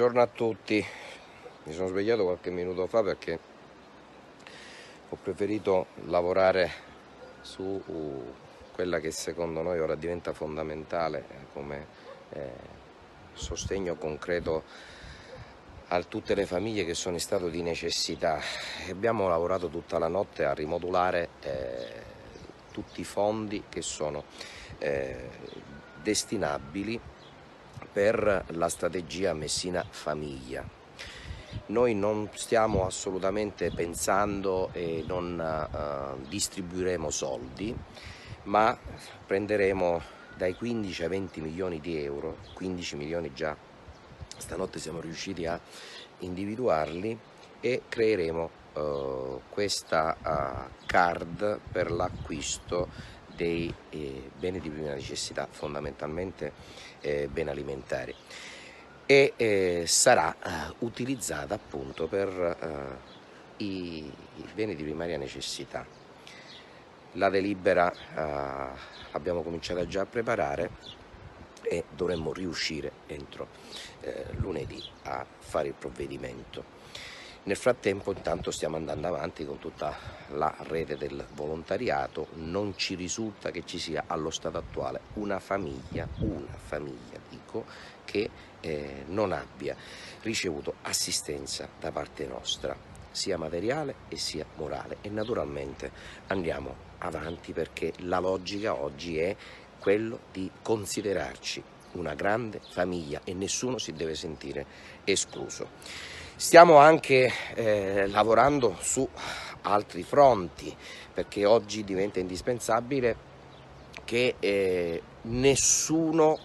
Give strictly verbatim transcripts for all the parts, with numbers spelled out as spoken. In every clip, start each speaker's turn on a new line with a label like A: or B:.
A: Buongiorno a tutti. Mi sono svegliato qualche minuto fa perché ho preferito lavorare su quella che secondo noi ora diventa fondamentale come eh, sostegno concreto a tutte le famiglie che sono in stato di necessità. Abbiamo lavorato tutta la notte a rimodulare eh, tutti i fondi che sono eh, destinabili per la strategia Messina Famiglia. Noi non stiamo assolutamente pensando e non uh, distribuiremo soldi, ma prenderemo dai quindici ai venti milioni di euro, quindici milioni già stanotte siamo riusciti a individuarli, e creeremo uh, questa uh, card per l'acquisto dei eh, beni di prima necessità, fondamentalmente eh, beni alimentari, e eh, sarà eh, utilizzata appunto per eh, i, i beni di primaria necessità. La delibera eh, abbiamo cominciato già a preparare e dovremmo riuscire entro eh, lunedì a fare il provvedimento. Nel frattempo intanto stiamo andando avanti con tutta la rete del volontariato. Non ci risulta che ci sia allo stato attuale una famiglia, una famiglia dico, che eh, non abbia ricevuto assistenza da parte nostra, sia materiale e sia morale, e naturalmente andiamo avanti perché la logica oggi è quello di considerarci una grande famiglia e nessuno si deve sentire escluso. Stiamo anche eh, lavorando su altri fronti, perché oggi diventa indispensabile che eh, nessuno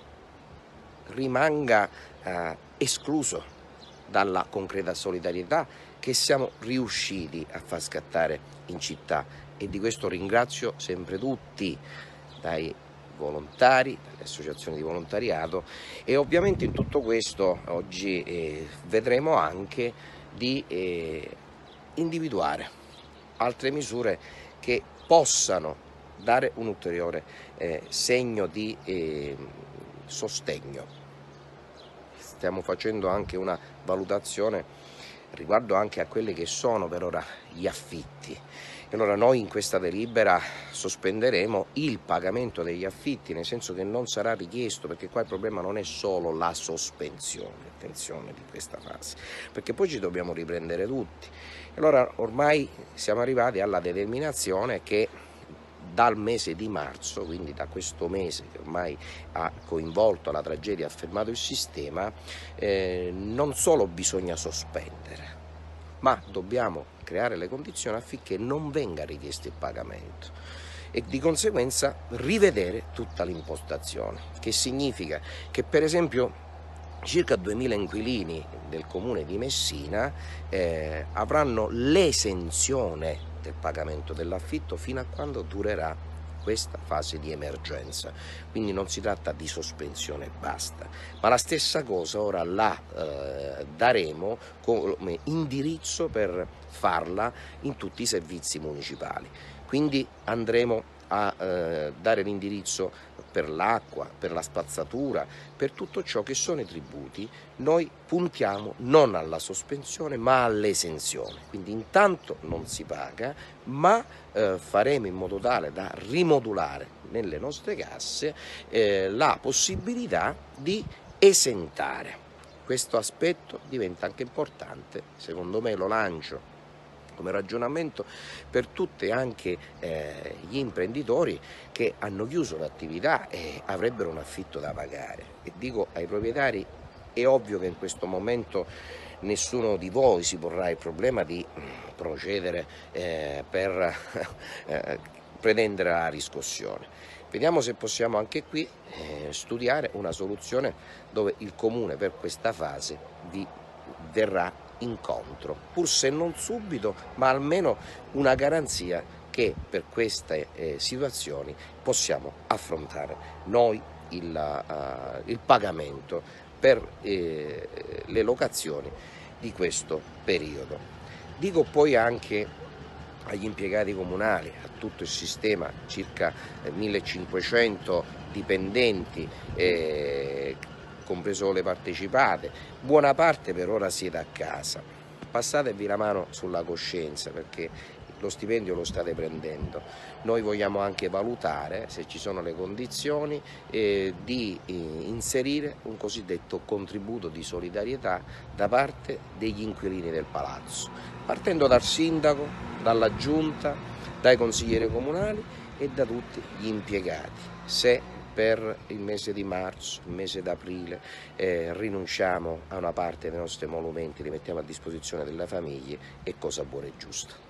A: rimanga eh, escluso dalla concreta solidarietà che siamo riusciti a far scattare in città, e di questo ringrazio sempre tutti, dai volontari, dalle associazioni di volontariato, e ovviamente in tutto questo oggi eh, vedremo anche di eh, individuare altre misure che possano dare un ulteriore eh, segno di eh, sostegno. Stiamo facendo anche una valutazione riguardo anche a quelli che sono per ora gli affitti. Allora noi in questa delibera sospenderemo il pagamento degli affitti, nel senso che non sarà richiesto, perché qua il problema non è solo la sospensione, attenzione, di questa fase, perché poi ci dobbiamo riprendere tutti. Allora ormai siamo arrivati alla determinazione che dal mese di marzo, quindi da questo mese che ormai ha coinvolto la tragedia, ha fermato il sistema, eh, non solo bisogna sospendere, ma dobbiamo creare le condizioni affinché non venga richiesto il pagamento e di conseguenza rivedere tutta l'impostazione, che significa che per esempio circa duemila inquilini del comune di Messina eh, avranno l'esenzione del pagamento dell'affitto fino a quando durerà questa fase di emergenza, quindi non si tratta di sospensione e basta, ma la stessa cosa ora la eh, daremo come indirizzo per farla in tutti i servizi municipali, quindi andremo a eh, dare l'indirizzo per l'acqua, per la spazzatura, per tutto ciò che sono i tributi. Noi puntiamo non alla sospensione ma all'esenzione, quindi intanto non si paga, ma eh, faremo in modo tale da rimodulare nelle nostre casse eh, la possibilità di esentare. Questo aspetto diventa anche importante, secondo me lo lancio come ragionamento per tutti anche eh, gli imprenditori che hanno chiuso l'attività e avrebbero un affitto da pagare. E dico ai proprietari, è ovvio che in questo momento nessuno di voi si porrà il problema di procedere eh, per eh, pretendere la riscossione. Vediamo se possiamo anche qui eh, studiare una soluzione dove il comune per questa fase vi verrà incontro, pur se non subito, ma almeno una garanzia che per queste eh, situazioni possiamo affrontare noi il, uh, il pagamento per eh, le locazioni di questo periodo. Dico poi anche agli impiegati comunali, a tutto il sistema, circa millecinquecento dipendenti eh, compreso le partecipate, buona parte per ora siete a casa, passatevi la mano sulla coscienza perché lo stipendio lo state prendendo. Noi vogliamo anche valutare, se ci sono le condizioni, eh, di eh, inserire un cosiddetto contributo di solidarietà da parte degli inquilini del palazzo, partendo dal sindaco, dalla giunta, dai consiglieri comunali e da tutti gli impiegati. Se per il mese di marzo, il mese d'aprile eh, rinunciamo a una parte dei nostri emolumenti, li mettiamo a disposizione delle famiglie, è cosa buona e giusta.